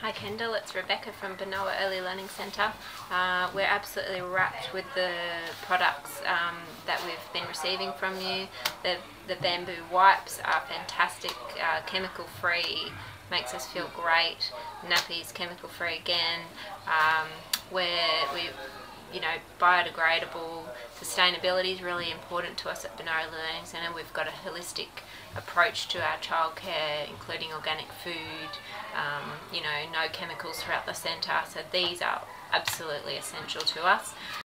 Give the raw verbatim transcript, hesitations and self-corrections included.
Hi Kendall, it's Rebecca from Benoa Early Learning Centre. Uh, we're absolutely wrapped with the products um, that we've been receiving from you. The, the bamboo wipes are fantastic, uh, chemical free, makes us feel great. Nappies, chemical free again. Um, where we you know, biodegradable. Sustainability is really important to us at Benoa Learning Centre. We've got a holistic approach to our childcare, including organic food, um, you know, no chemicals throughout the centre. So these are absolutely essential to us.